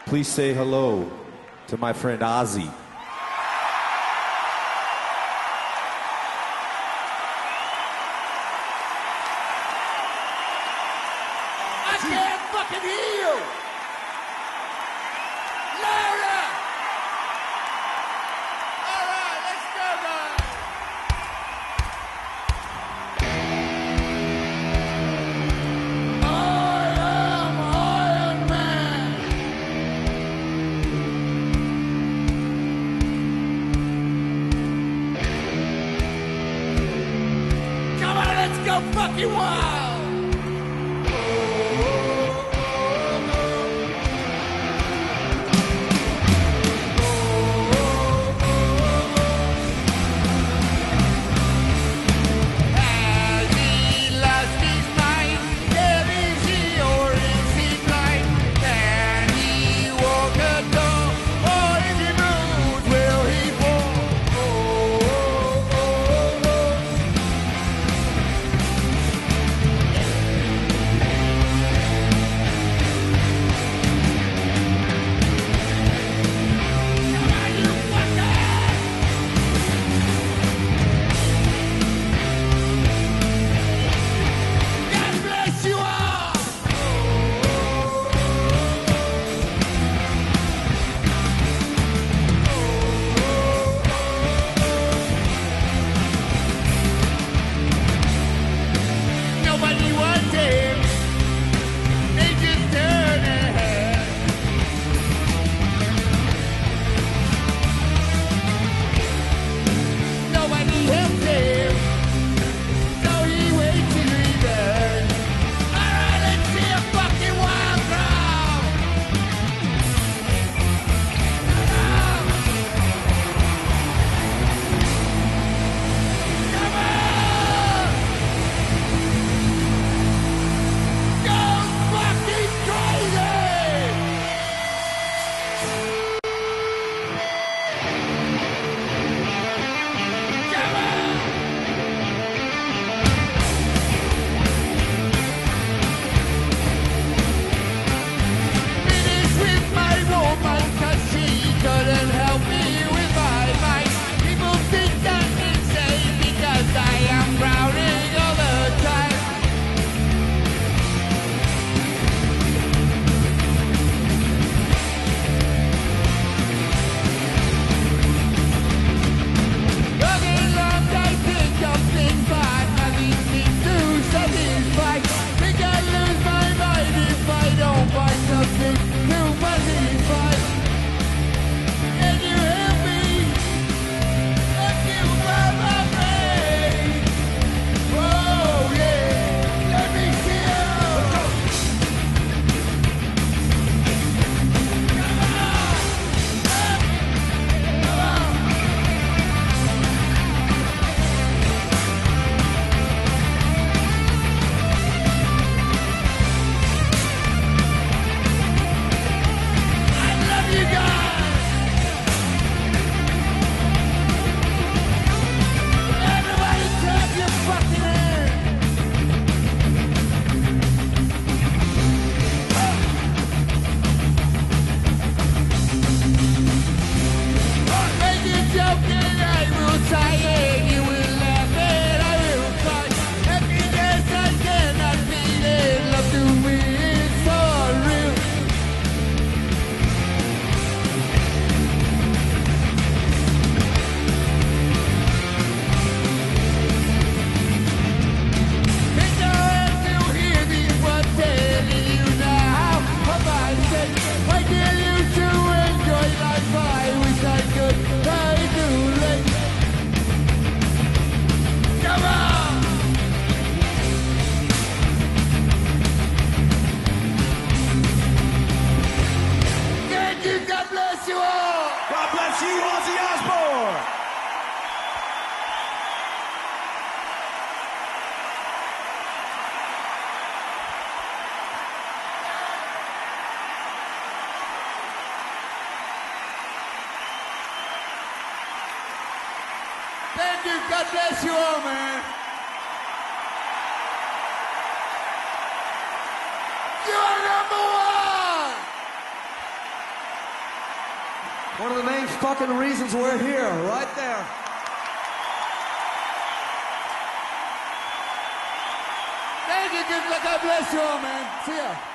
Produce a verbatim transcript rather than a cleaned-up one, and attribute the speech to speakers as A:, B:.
A: Please say hello to my friend Ozzy.
B: I can't fucking hear you! Louder! All right, let's go, guys! I am Iron Man! Come on, let's go fucking wild! Thank you. God bless you all, man. You are number one.
C: One of the main fucking reasons we're here, right there.
B: Thank you, God bless you all, man. See ya.